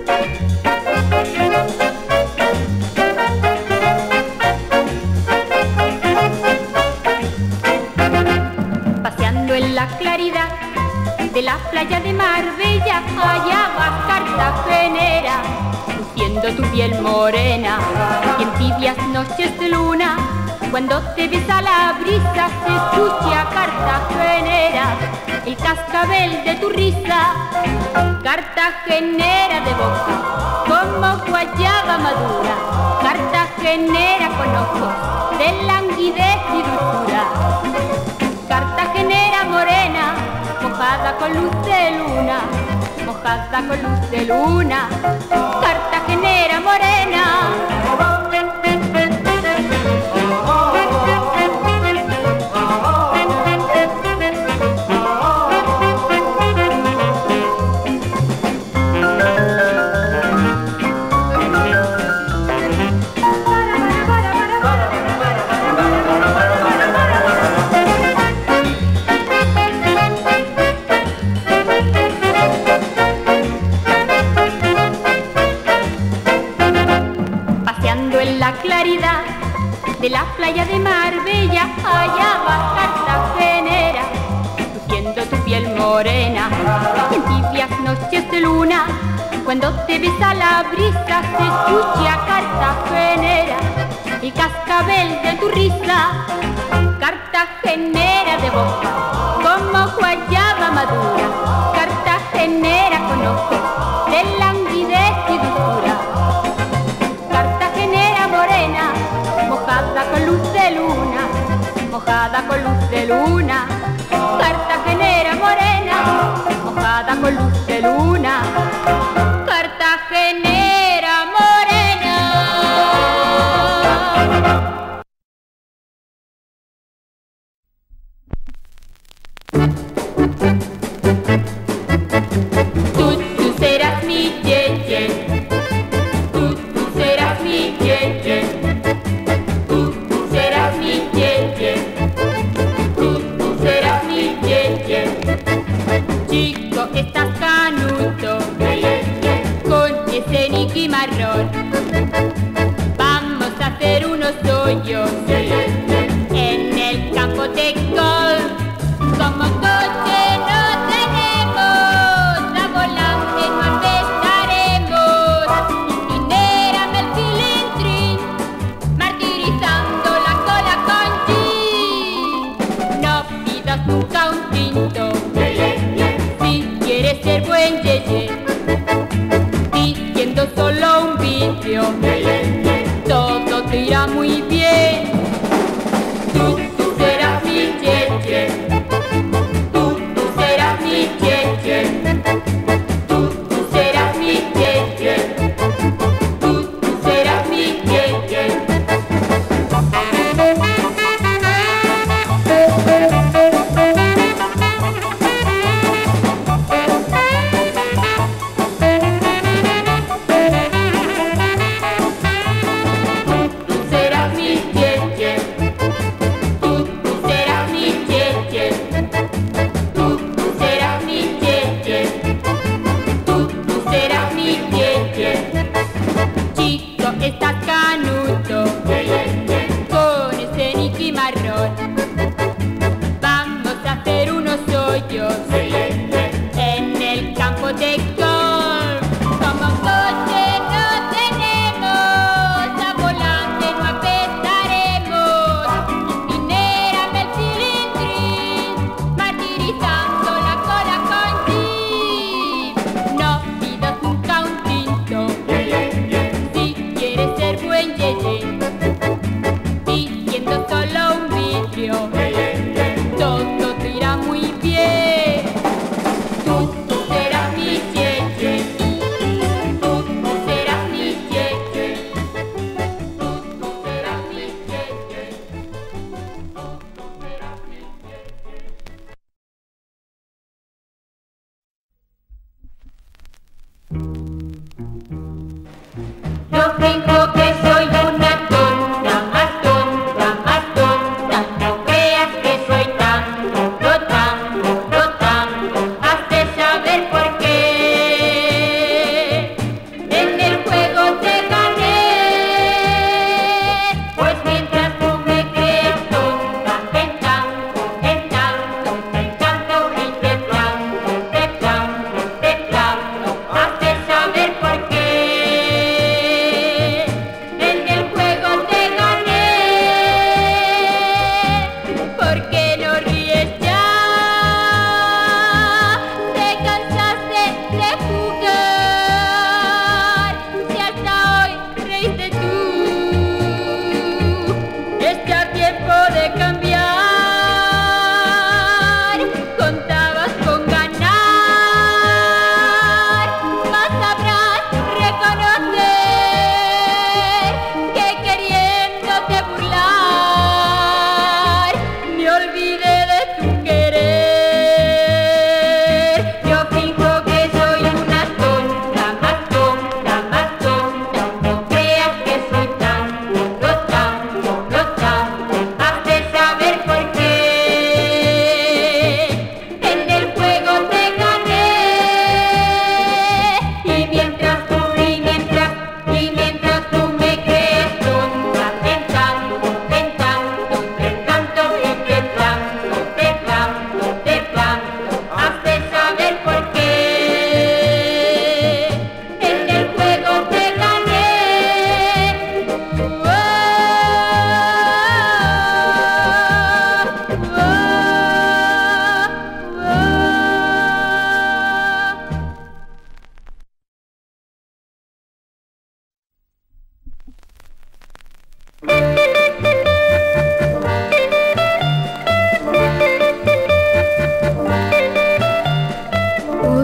Paseando en la claridad de la playa de Marbella, hallabas cartagenera, luciendo tu piel morena, y en tibias noches de luna, cuando te besa la brisa, se escucha cartagenera, el cascabel de tu risa. Cartagenera de boca, como guayaba madura, cartagenera con ojos de languidez y dulzura. Cartagenera morena, mojada con luz de luna, mojada con luz de luna. Cartagenera morena. La claridad de la playa de Marbella, hallabas cartagenera, luciendo tu piel morena, en tibias noches de luna, cuando te besa la brisa, se escucha cartagenera, el cascabel de tu risa. Cartagenera de boca, como guayaba madura, cartagenera con ojos de languidez y dulzura. Mojada con luz de luna, mojada con luz de luna. Cartagenera morena, mojada con luz de luna. Cartagenera morena. Tú serás mi ye-ye, tú serás mi ye-ye. Chico, estás canuto, con ese niqui marrón. Vamos a hacer unos hoyos en el campo de golf. Como coche no tenemos, la volante no empezaremos. Incinérame el cilindrín, martirizando la cola con gin. No pidas nunca un tinto, quieres ser buen ye-ye, diciendo solo un vidrio, todo te irá muy bien. Tú serás mi ye-ye, tú serás mi ye-ye, tú serás mi ye-ye, tú serás mi ye-ye. Estás canuto, con ese niqui marrón. Vamos a hacer unos hoyos en el campo de golf. Como coche no tenemos, la volante no apestaremos. Incinérame el cilindrín, martirizando la cola con gin. No pidas nunca un tinto, quieres ser buen ye-ye, diciendo solo un vidrio, todo te irá muy bien. Tú serás mi ye-ye, tú serás mi ye-ye, tú serás mi ye-ye, tú serás mi ye-ye. Yo tengo que soy una tonta, más tonta, más tonta. No creas que soy tanto, has de saber por qué.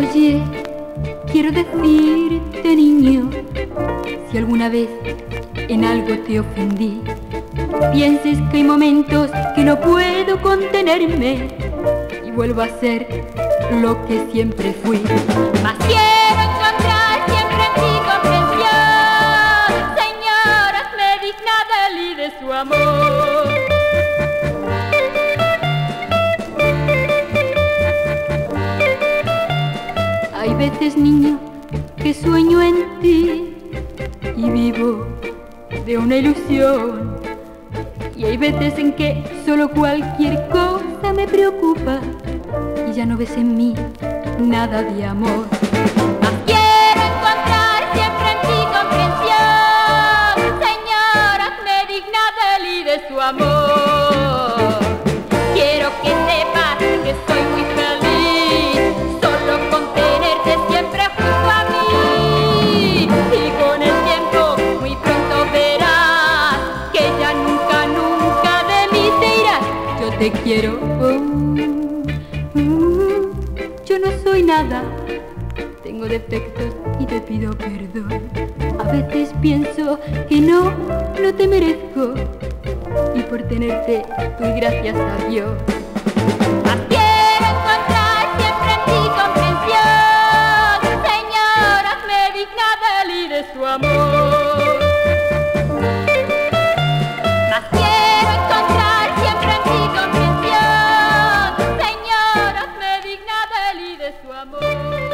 Oye, quiero decirte, niño, si alguna vez en algo te ofendí, pienses que hay momentos que no puedo contenerme y vuelvo a ser lo que siempre fui. Mas quiero encontrar siempre en ti comprensión, Señor, hazme digna de él y de su amor. Hay veces, niño, que sueño en ti y vivo de una ilusión. Y hay veces en que solo cualquier cosa me preocupa y ya no ves en mí nada de amor. Mas quiero encontrar siempre en ti comprensión, Señor, hazme digna de él y de su amor. Quiero que sepas que soy muy feliz solo con tenerte siempre junto a mí, y con el tiempo muy pronto verás que ya nunca, nunca de mí te irás. Yo te quiero, yo no soy nada, tengo defectos y te pido perdón. A veces pienso que no te merezco y por tenerte doy gracias a Dios. Mas quiero encontrar siempre en ti comprensión, Señor, hazme digna de él y de su amor. Mas quiero encontrar siempre en ti comprensión, Señor, hazme digna de él y de su amor.